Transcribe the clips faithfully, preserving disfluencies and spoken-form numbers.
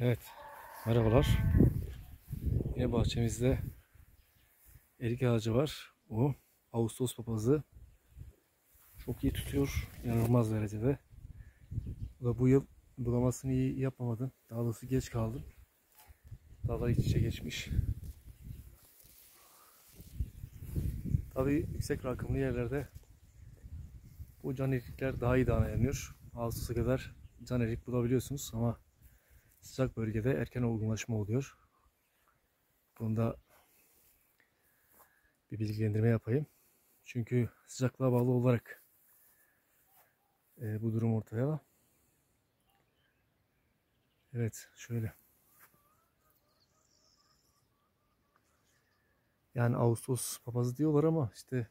Evet, merhabalar. Yine bahçemizde erik ağacı var. O Ağustos papazı çok iyi tutuyor, inanılmaz derecede. Bu da bu yıl bulamasını iyi yapamadım. Daha doğrusu geç kaldım. Dallar iç içe geçmiş. Tabii yüksek rakımlı yerlerde bu can erikler daha iyi dayanıyor. Ağustos'a kadar can erik bulabiliyorsunuz ama sıcak bölgede erken olgunlaşma oluyor. Bunda bir bilgilendirme yapayım. Çünkü sıcaklığa bağlı olarak e, bu durum ortaya. Evet, şöyle. Yani Ağustos papazı diyorlar ama işte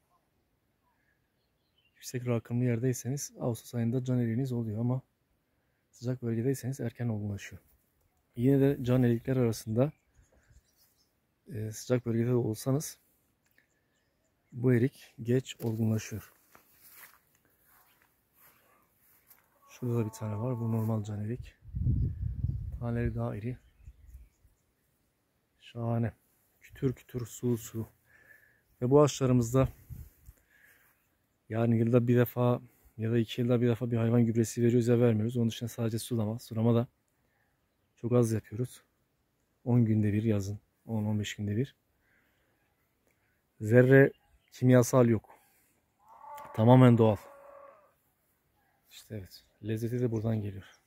yüksek rakımlı yerdeyseniz Ağustos ayında can eriğiniz oluyor ama sıcak bölgedeyseniz erken olgunlaşıyor. Yine de can erikler arasında e, sıcak bölgede de olsanız bu erik geç olgunlaşıyor. Şurada da bir tane var. Bu normal can erik. Taneleri daha iri. Şahane. Kütür kütür, su su. Ve bu ağaçlarımızda yani yılda bir defa ya da iki yılda bir defa bir hayvan gübresi veriyoruz ya vermiyoruz. Onun dışında sadece sulama. Sulama da çok az yapıyoruz. on günde bir yazın. on on beş günde bir. Zerre kimyasal yok. Tamamen doğal. İşte evet. Lezzeti de buradan geliyor.